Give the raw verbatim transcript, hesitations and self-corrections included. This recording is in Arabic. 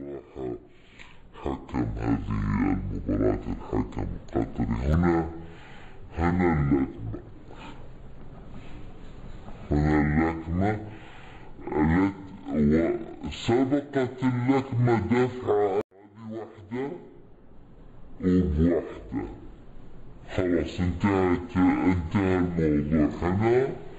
بصراحة حكم هذه المباراة الحكم القطري هنا هنا اللكمة هنا اللكمة التي وسبقت اللكمة دفعة هذه واحدة وبواحدة. خلاص انتهت انتهى الموضوع هنا.